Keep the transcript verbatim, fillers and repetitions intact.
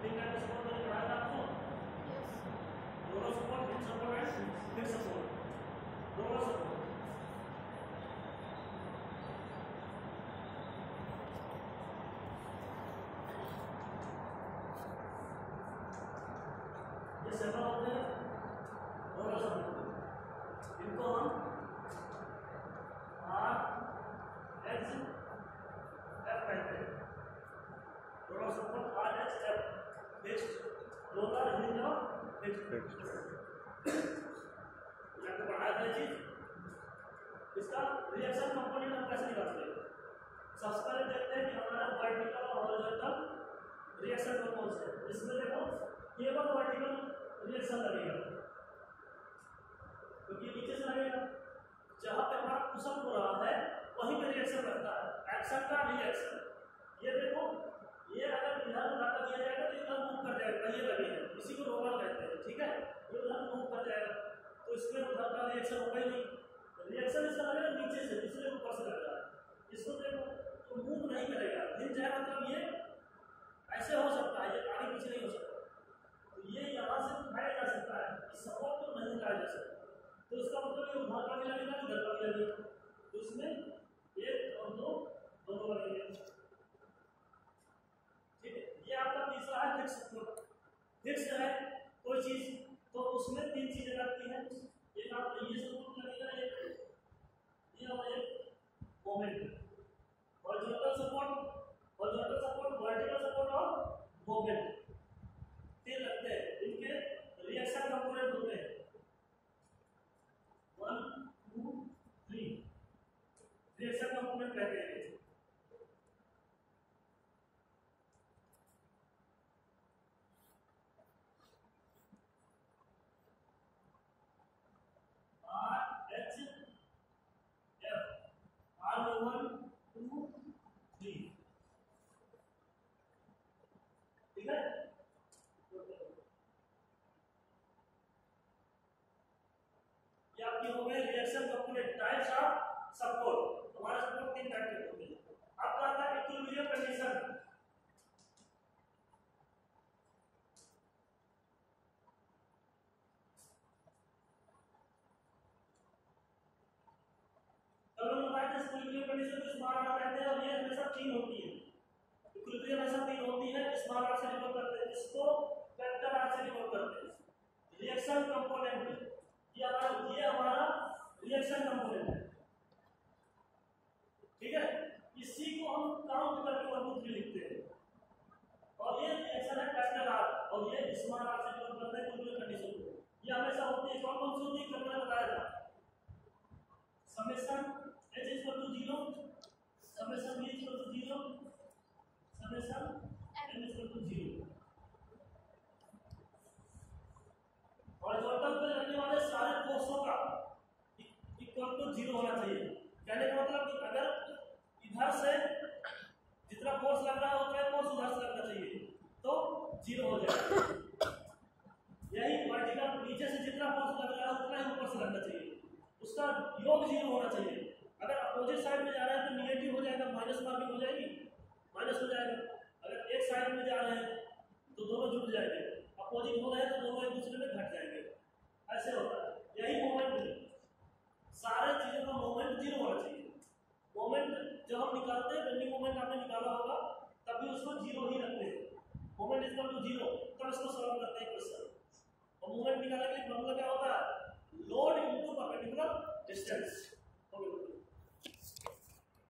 तीन टाइप के सपोर्ट मैंने पढ़ाया था आपको, roller support, hip support and fix support. Roller support ये सेवन होते हैं रोलर सपोर्ट, इनको हम आर एच एफ कहते हैं। Roller support R H F, fixed roller hinge और फिक्स्ड। आपको पढ़ाया था चीज, इसका रिएक्शन कंपोनेंट हम कैसे निकालते हैं। सबसे पहले देखते हैं कि हमारा वर्टिकल और हॉरिजॉन्टल रिएक्शन कौन से है। इसमें देखो केवल वर्टिकल रिएक्शन लगेगा क्योंकि तो नीचे से लगेगा, जहां पे हमारा पुशअप हो रहा है वहीं पे रिएक्शन लगता है, एक्शन का रिएक्शन। ये देखो ये अगर इधर उठाकर दिया जाएगा तो इधर मूव कर जाएगा, ये लगेगा, इसी को रोलर कहते हैं, ठीक है। ये उधर मूव कर जाएगा तो इसमें उधर का रिएक्शन होगा ही नहीं, रिएक्शन इसका लगेगा नीचे से, इसलिए ऊपर से लग रहा है। इसको देखो तो मूव नहीं करेगा, हिल जाएगा, मतलब ये ऐसे हो सकता है, ये आगे पीछे नहीं हो सकता। तो ये यहाँ से उठाया जा सकता है, इस सपोर्ट को नहीं उठाया जा सकता। तो इसका मतलब ये उधर का भी लगेगा, इधर का भी लगेगा, तो इसमें एक और दो दोनों लगेंगे, ठीक है। ये आपका तीसरा है फिक्स सपोर्ट। फिक्स है कोई चीज तो उसमें तीन चीजें लगती हैं, एक आपका ये सपोर्ट लगेगा, एक ये और एक moment. Horizontal support, horizontal support, vertical support और मोमेंट तीन लगते हैं। इनके रिएक्शन कंपोनेंट होते हैं one two three, reaction component कहते हैं। आर एच एफ, आर में वन टू थ्री, ठीक है। ये आपकी हो गई reaction component, types of support. हमारे सपोर्ट तीन टाइप के होते हैं। अब क्या आता है इक्विलिब्रियम कंडीशन। तो हम बताए थे इक्विलिब्रियम कंडीशन को स्मॉल आर कहते हैं और ये हमेशा तीन होती है। इक्विलिब्रियम हमेशा तीन होती है, स्मॉल आर से डिनोट करते हैं, इसको वेक्टर आर से डिनोट करते हैं। रिएक्शन कंपोनेंट ये हमारा ये हमारा रिएक्शन कंपोनेंट है, ठीक है। इसी को हम काउंट करके वन टू थ्री लिखते हैं और ये रिएक्शन है कैपिटल आर और ये स्मॉल आर से डिनोट करते हैं इक्विलिब्रियम कंडीशन को। ये हमेशा होती है, कौन कौन सी होती है कल मैंने बताया था। Summation h is equal to zero, summation v is equal to zero, summation m is equal to zero। Horizontal पे लगने वाले सारे फोर्सों का इक्वल टू जीरो होना चाहिए। कहने का मतलब कि अगर इधर से जितना फोर्स लग रहा है उतना फोर्स उधर से लगना चाहिए तो जीरो हो जाएगा। यही वर्टिकल नीचे से जितना फोर्स लग रहा है उतना ही ऊपर से लगना चाहिए, उसका योग जीरो होना चाहिए। अगर अपोजिट साइड में जा रहा है तो निगेटिव हो जाएगा, माइनस मार्किंग हो जाएगी, माइनस हो जाएगा। अगर एक साइड में जा रहे हैं तो दोनों जुड़ जाएंगे, अपोजिट हो रहे हैं तो दोनों एक दूसरे में घट जाएंगे, ऐसे होता है। यही मोमेंट, सारे चीजों का मोमेंट जीरो होना चाहिए। मोमेंट जब हम निकालते हैं, बेंडिंग मोमेंट आपने निकाला होगा तब भी उसको जीरो ही रखते हैं, मोमेंट इक्वल टू जीरो, तब इसको